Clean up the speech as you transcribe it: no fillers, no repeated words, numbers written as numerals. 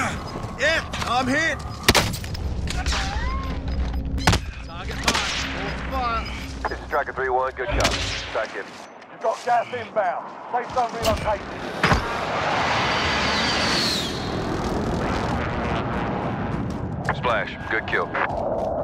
Yeah, I'm hit. Target marked. This is Striker 3-1, good job. Strike in. You've got gas inbound. Safe zone relocated. Splash, good kill.